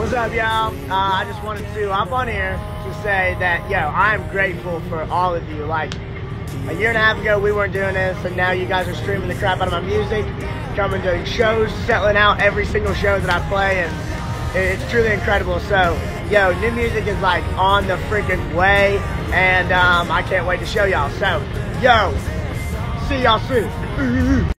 What's up, y'all? I just wanted to hop on here to say that, I'm grateful for all of you. Like, a year and a half ago, we weren't doing this, and now you guys are streaming the crap out of my music, coming to shows, selling out every single show that I play, and it's truly incredible. So, new music is, like, on the freaking way, and I can't wait to show y'all. So, see y'all soon.